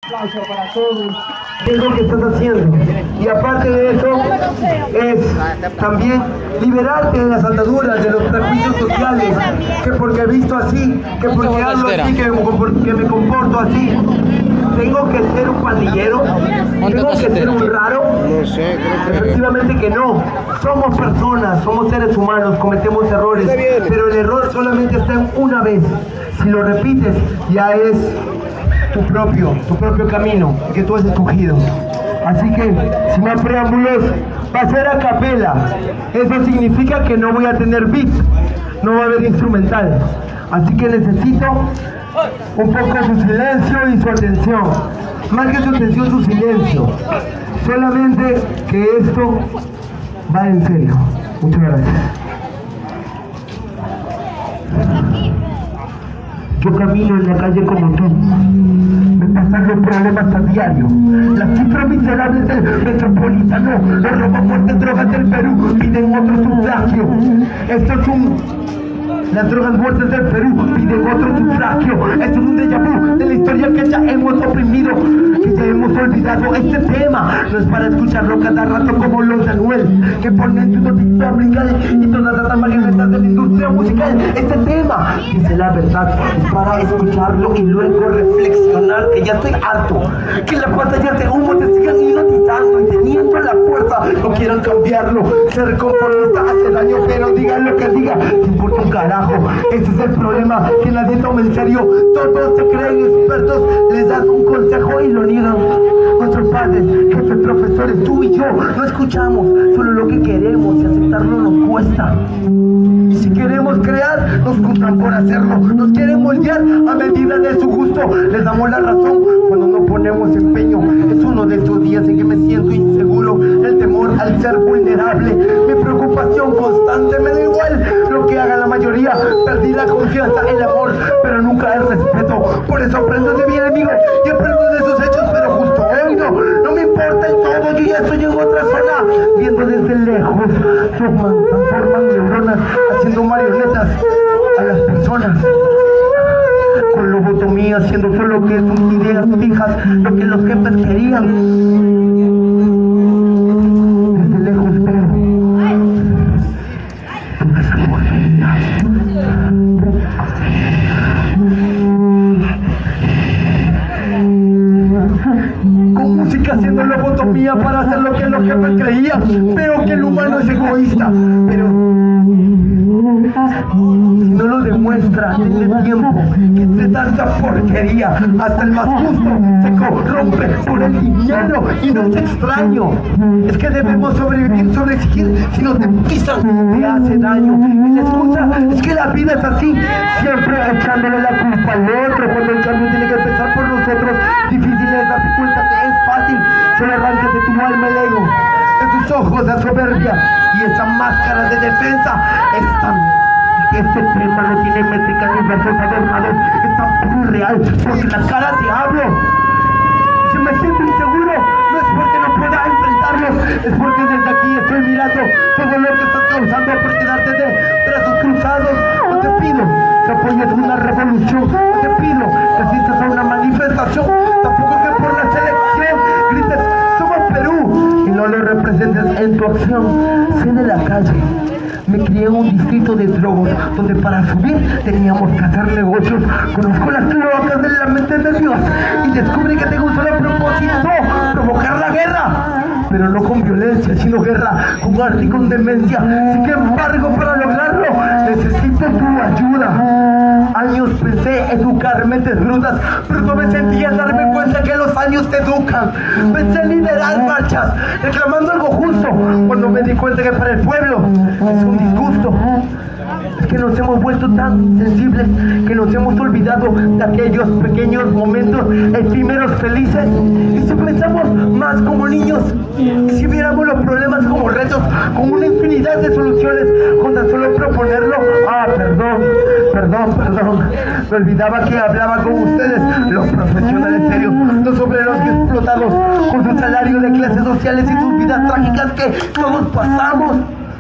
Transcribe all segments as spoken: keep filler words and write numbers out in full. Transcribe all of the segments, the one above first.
aplauso para todos. ¿Qué es lo que estás haciendo? Y aparte de eso, es también liberarte de las ataduras, de los prejuicios sociales, que porque he visto así, que porque hablo así, que me, que me comporto así, tengo que ser un pandillero, tengo que ser un raro. No sé, creo que... Efectivamente que no. Somos personas, somos seres humanos, cometemos errores, pero el error solamente está en una vez. Si lo repites, ya es tu propio, tu propio camino que tú has escogido. Así que, sin más preámbulos, va a ser a capela. Eso significa que no voy a tener beat, no va a haber instrumental. Así que necesito un poco su silencio y su atención. Más que su atención, su silencio. Solamente que esto va en serio. Muchas gracias. Yo camino en la calle como tú. Me pasan los problemas a diario. Las cifras miserables del metropolitano, los robos, muertes, drogas del Perú piden otro sufragio. Esto es un... Las drogas muertes del Perú piden otro sufragio. Esto es un déjà vu de la historia que ya hemos oprimido, que ya hemos olvidado. Este tema no es para escucharlo cada rato como los de Anuel, que ponen tu noticia musical y todas las marionetas de la industria musical. Este tema, dice la verdad, es para escucharlo y luego reflexionar, que ya estoy harto, que las pantallas de humo te sigan hipnotizando y teniendo la fuerza no quieran cambiarlo. Ser conformista hace daño, pero digan lo que diga, te importa un carajo. Este es el problema, que nadie toma en serio. Todos se creen expertos, les das un consejo y lo niegan. Nuestros padres, jefes, profesores, tú y yo no escuchamos solo lo que queremos y aceptarlo nos cuesta. Y si queremos crear, nos juzgan por hacerlo. Nos quieren moldear a medida de su gusto. Les damos la razón cuando no ponemos empeño. Es uno de esos días en que me siento inseguro. El temor al ser vulnerable, mi preocupación constante. Me da igual lo que haga la mayoría. Perdí la confianza, el amor, pero nunca el respeto. Por eso aprendo de mi enemigo y aprendo de sus hechos, pero justo hoy no, no me importa el todo. Yo ya estoy en otra zona, viendo desde lejos. Forman, transforman neuronas, haciendo marionetas a las personas. Con lobotomía, haciendo solo que sus ideas fijas, lo que los jefes querían. Desde lejos veo toda esa porquería. Con música haciendo lobotomía para hacer lo que los jefes creían. Veo que el humano es egoísta, pero si no lo demuestra en el tiempo, que entre tanta porquería, hasta el más justo se corrompe por el dinero. Y no es extraño, es que debemos sobrevivir, sobre exigir. Si no te pisan, te hace daño. Y la excusa es que la vida es así, siempre echándole la culpa al otro, cuando el cambio tiene que empezar por nosotros. Difícil es darse cuenta que es fácil, solo arrancas de tu alma el ego, de tus ojos la soberbia y esa máscara de defensa. Esta Este tema no tiene métricas ni versos adornados, es tan puro y real, porque la cara te hablo. Si me siento inseguro, no es porque no pueda enfrentarlos, es porque desde aquí estoy mirando todo lo que estás causando por quedarte de brazos cruzados. No te pido que apoyes una revolución, no te pido que asistas a una manifestación, tampoco que por la selección grites somos Perú y no lo representes en tu acción. Sé de la calle. Me crié en un distrito de drogos, donde para subir teníamos que hacer negocios. Conozco las cloacas de la mente de Dios y descubrí que tengo un solo propósito: provocar la guerra. Pero no con violencia, sino guerra con arte y con demencia. Sin embargo, para lograrlo, necesito tu ayuda. Años pensé educar mentes brutas, pero no me sentía al darme cuenta que los años te educan. Pensé en liderar marchas, reclamando algo justo, cuando me di cuenta que para el pueblo es un disgusto. Es que nos hemos vuelto tan insensibles que nos hemos olvidado de aquellos pequeños momentos efímeros felices. Y si pensamos más como niños, y si viéramos los problemas como retos, con una infinidad de soluciones, con tan solo proponerlo. Ah, perdón, perdón, perdón. Me olvidaba que hablaba con ustedes, los profesionales serios, los obreros explotados, con su salario de clases sociales y sus vidas trágicas que todos pasamos.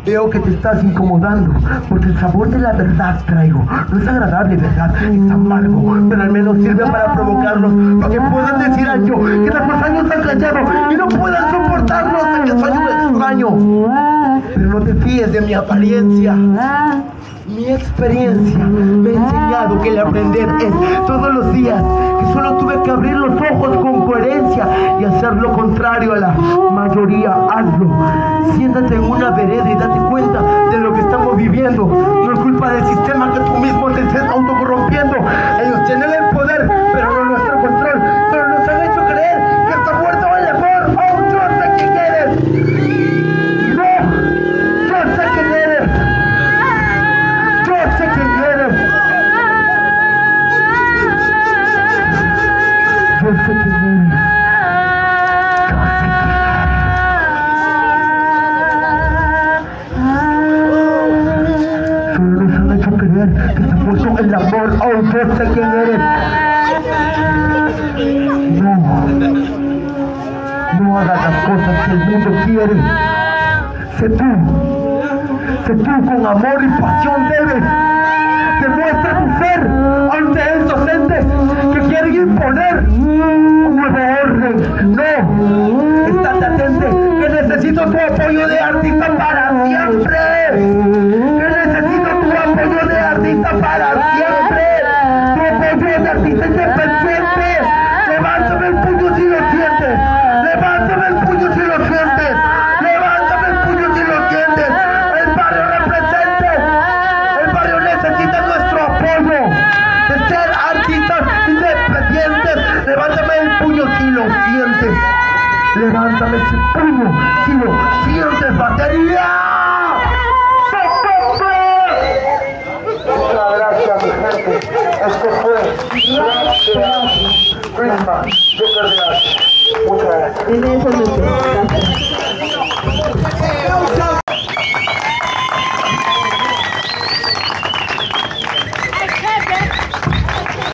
Veo que te estás incomodando, porque el sabor de la verdad traigo. No es agradable, ¿verdad? Es amargo, pero al menos sirve para provocarlos, para que puedan decir al yo que tantos años han callado y no puedan soportarlos, que soy un extraño. Pero no te fíes de mi apariencia. Mi experiencia me ha enseñado que el aprender es todos los días, que solo tuve que abrir los ojos con coherencia y hacer lo contrario a la mayoría. Hazlo. Siéntate en una vereda y date cuenta de lo que estamos viviendo. No es culpa del sistema, que tú mismo te estés autocorrompiendo. Ellos tienen el poder, pero no nuestro control. Pero nos han hecho creer que está muerto el amor. Oh, yo sé quién eres. No, yo sé quién eres. Yo sé quién eres. Yo sé quién eres. Yo sé quién eres. Solo nos han hecho creer que se puso el amor. Oh, yo sé quién eres. No. No hagas las cosas que el mundo quiere. Sé tú. Sé tú con amor y pasión debes. Demuestra tu ser ante el docente que quiere imponer un nuevo orden. No, estate atente, que necesito tu apoyo de artista para siempre. Que necesito tu apoyo de artista para siempre. Tu apoyo de artista independiente. Levántame el puño si lo sientes. Levántame el puño si lo sientes. Levántame el puño si lo sientes. El barrio represente. El barrio necesita nuestro apoyo de ser artistas independientes. Levántame el puño si lo sientes. Levántame ese puño si lo sientes, batería. Muchas gracias, mi gente. Esto fue Prisma. Muchas gracias. Muchas gracias.